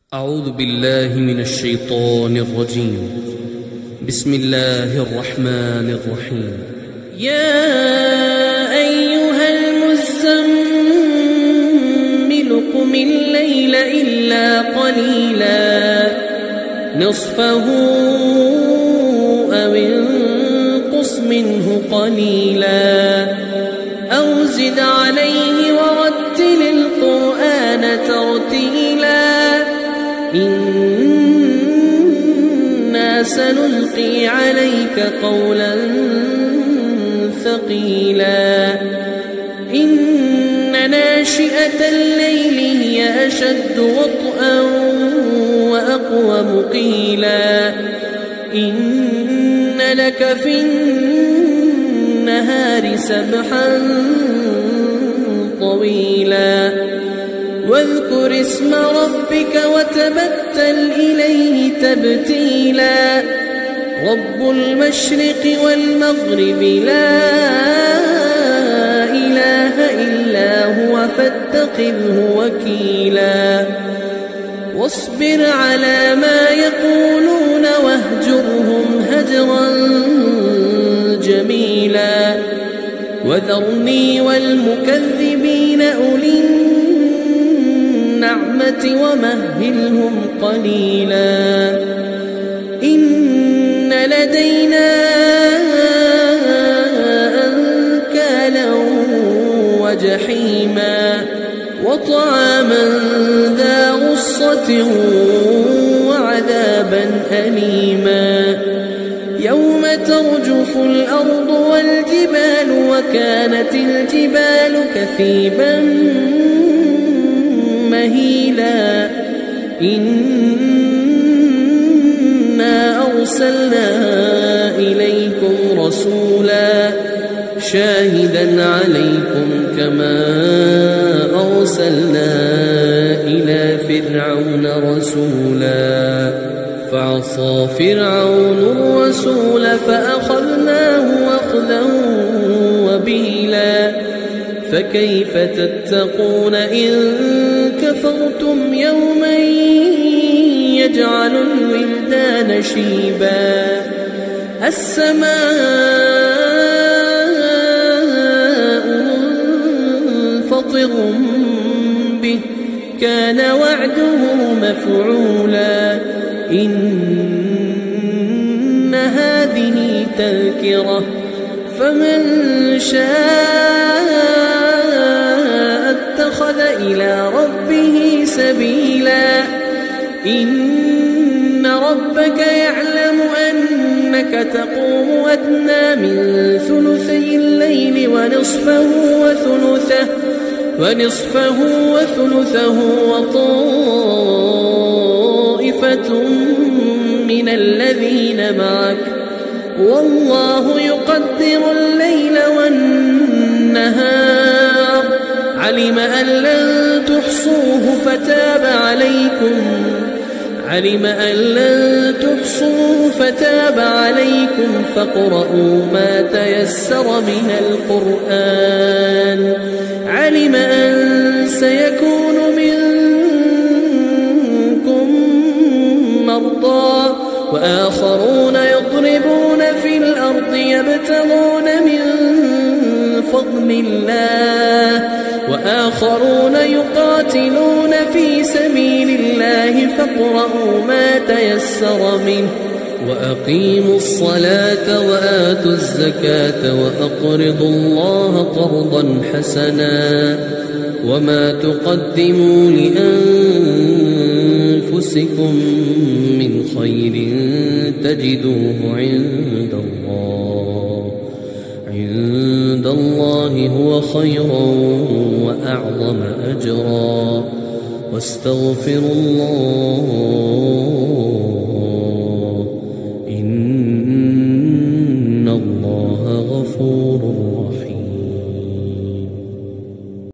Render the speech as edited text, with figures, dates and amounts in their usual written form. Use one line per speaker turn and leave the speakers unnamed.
أعوذ بالله من الشيطان الرجيم. بسم الله الرحمن الرحيم.
يا أيها المزمل قم الليل إلا قليلا نصفه أو انقص منه قليلا أو زد عليه ورتل القرآن ترتيلا إنا سنلقي عليك قولا ثقيلا إن ناشئة الليل هي أشد وطئا وأقوم قيلا إن لك في النهار سبحا طويلا واذكر اسم ربك وتبتل إليه تبتيلا رب المشرق والمغرب لا إله إلا هو فاتخذه وكيلا واصبر على ما يقولون واهجرهم هجرا جميلا وذرني والمكذبين أولي النعمة ومهلهم قليلا إن لدينا أنكالا وجحيما وطعاما ذا غصة وعذابا أليما يوم ترجف الأرض والجبال وكانت الجبال كثيبا مهيلا إنا أرسلنا إليكم رسولا شاهدا عليكم كما أرسلنا إلى فرعون رسولا فعصى فرعون الرسول فأخذناه أخذا وبيلا فكيف تتقون إن كفرتم يوما يجعل الولدان شيبا السماء منفطر به كان وعده مفعولا إن هذه تذكرة فمن شاء اتخذ إلى ربه سبيلا إن ربك يعلم أنك تقوم أدنى من ثلثي الليل ونصفه وثلثه وطائفة من الذين معك والله يقدر الليل والنهار علم أن لن تحصوه فتاب عليكم فاقرؤوا ما تيسر من القرآن علم أن سيكون منكم مرضى وآخرون يضربون في الأرض يبتغون من فضل الله وآخرون يقاتلون في سبيل الله فاقرؤوا ما تيسر منه وأقيموا الصلاة وآتوا الزكاة وأقرضوا الله قرضا حسنا وما تقدموا لأنفسكم من خير تجدوه عند الله هو خيرا وأعظم أجرا واستغفروا الله